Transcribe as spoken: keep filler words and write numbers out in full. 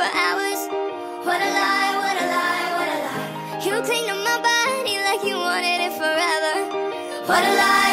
for hours. What a lie, what a lie, what a lie. You cling to my body like you wanted it forever. What a lie.